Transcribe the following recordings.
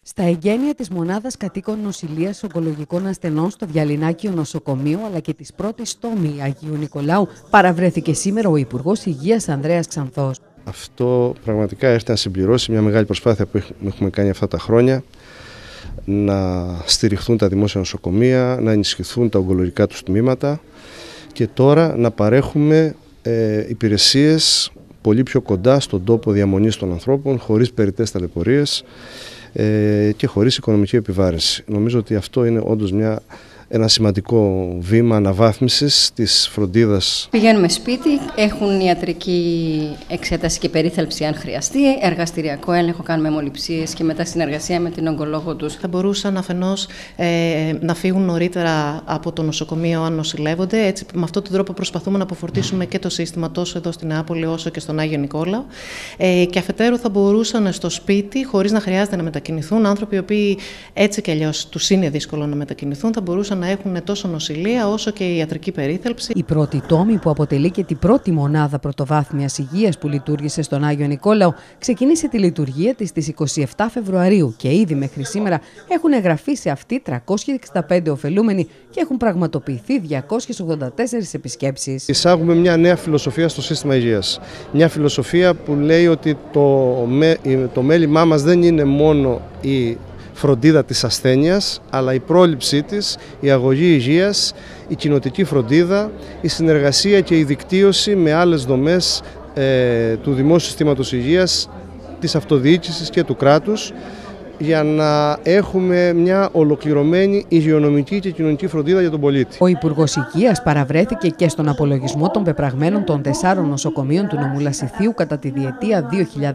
Στα εγγένεια της μονάδας κατοίκων νοσηλείας ογκολογικών ασθενών στο Βιαλινάκιο Νοσοκομείο αλλά και της πρώτης τόμη Αγίου Νικολάου παραβρέθηκε σήμερα ο Υπουργός Υγείας Ανδρέας Ξανθός. Αυτό πραγματικά έρχεται να συμπληρώσει μια μεγάλη προσπάθεια που έχουμε κάνει αυτά τα χρόνια, να στηριχθούν τα δημόσια νοσοκομεία, να ενισχυθούν τα ογκολογικά τους τμήματα και τώρα να παρέχουμε υπηρεσίες πολύ πιο κοντά στον τόπο διαμονής των ανθρώπων, χωρίς περιττές ταλαιπωρίες και χωρίς οικονομική επιβάρυνση. Νομίζω ότι αυτό είναι όντως ένα σημαντικό βήμα αναβάθμισης της φροντίδας. Πηγαίνουμε σπίτι, έχουν ιατρική εξέταση και περίθαλψη αν χρειαστεί, εργαστηριακό έλεγχο, κάνουμε αιμοληψίες και μετά συνεργασία με την ογκολόγο τους. Θα μπορούσαν αφενός να φύγουν νωρίτερα από το νοσοκομείο αν νοσηλεύονται. Έτσι, με αυτόν τον τρόπο προσπαθούμε να αποφορτίσουμε και το σύστημα τόσο εδώ στην Νεάπολη όσο και στον Άγιο Νικόλαο. Και αφετέρου θα μπορούσαν στο σπίτι, χωρίς να χρειάζεται να μετακινηθούν, άνθρωποι οι οποίοι έτσι κι αλλιώς τους είναι δύσκολο να μετακινηθούν, θα μπορούσαν να έχουν τόσο νοσηλεία όσο και η ιατρική περίθαλψη. Η πρώτη τόμη, που αποτελεί και την πρώτη μονάδα πρωτοβάθμιας υγείας που λειτουργήσε στον Άγιο Νικόλαο, ξεκίνησε τη λειτουργία της στις 27 Φεβρουαρίου και ήδη μέχρι σήμερα έχουν εγγραφεί σε αυτή 365 ωφελούμενοι και έχουν πραγματοποιηθεί 284 επισκέψεις. Εισάγουμε μια νέα φιλοσοφία στο σύστημα υγείας. Μια φιλοσοφία που λέει ότι το μέλημά μας δεν είναι μόνο η φροντίδα της ασθένειας, αλλά η πρόληψή της, η αγωγή υγείας, η κοινοτική φροντίδα, η συνεργασία και η δικτύωση με άλλες δομές του δημόσιου συστήματος υγείας, της αυτοδιοίκησης και του κράτους, για να έχουμε μια ολοκληρωμένη υγειονομική και κοινωνική φροντίδα για τον πολίτη. Ο Υπουργός Υγείας παραβρέθηκε και στον απολογισμό των πεπραγμένων των 4 νοσοκομείων του νομού Λασιθίου κατά τη διετία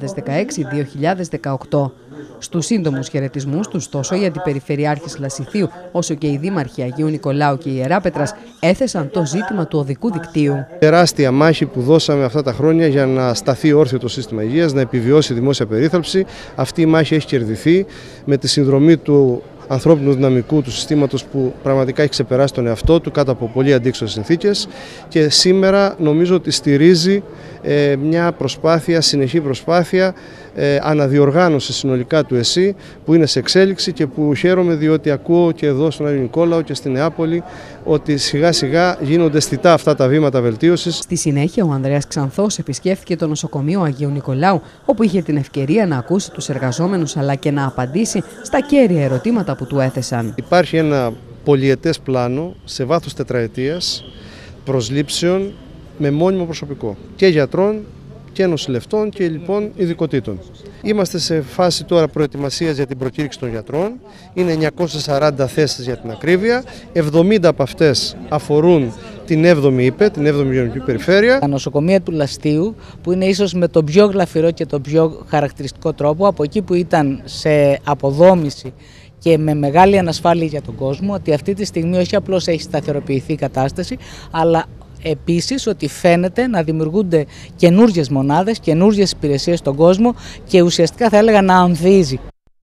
2016-2018. Στους σύντομους χαιρετισμούς τους, τόσο οι αντιπεριφερειάρχες Λασιθίου όσο και οι δήμαρχοι Αγίου Νικολάου και Ιεράπετρας έθεσαν το ζήτημα του οδικού δικτύου. Τεράστια μάχη που δώσαμε αυτά τα χρόνια για να σταθεί όρθιο το σύστημα υγείας, να επιβιώσει η δημόσια περίθαλψη. Αυτή η μάχη έχει κερδιθεί με τη συνδρομή του ανθρώπινου δυναμικού του συστήματος που πραγματικά έχει ξεπεράσει τον εαυτό του κάτω από πολύ αντίξωες συνθήκες και σήμερα νομίζω ότι στηρίζει μια προσπάθεια, συνεχή προσπάθεια αναδιοργάνωση συνολικά του ΕΣΥ που είναι σε εξέλιξη και που χαίρομαι διότι ακούω και εδώ στον Άγιο Νικόλαο και στη Νεάπολη ότι σιγά σιγά γίνονται αισθητά αυτά τα βήματα βελτίωσης. Στη συνέχεια ο Ανδρέας Ξανθός επισκέφθηκε το νοσοκομείο Αγίου Νικολάου, όπου είχε την ευκαιρία να ακούσει τους εργαζόμενους αλλά και να απαντήσει στα κέρια ερωτήματα που του έθεσαν. Υπάρχει ένα πολυετές πλάνο σε βάθος τετραετίας προσλήψεων με μόνιμο προσωπικό και γιατρών και νοσηλευτών και λοιπόν ειδικοτήτων. Είμαστε σε φάση τώρα προετοιμασίας για την προκήρυξη των γιατρών. Είναι 940 θέσεις για την ακρίβεια. 70 από αυτές αφορούν την 7η ΥΠΕ, την 7η Υγειονομική Περιφέρεια. Τα νοσοκομεία του Λαστίου, που είναι ίσως με τον πιο γλαφυρό και τον πιο χαρακτηριστικό τρόπο, από εκεί που ήταν σε αποδόμηση και με μεγάλη ανασφάλεια για τον κόσμο, ότι αυτή τη στιγμή όχι απλώς έχει σταθεροποιηθεί η κατάσταση, αλλά επίσης ότι φαίνεται να δημιουργούνται καινούργιες μονάδες, καινούργιες υπηρεσίες στον κόσμο και ουσιαστικά θα έλεγα να ανθίζει.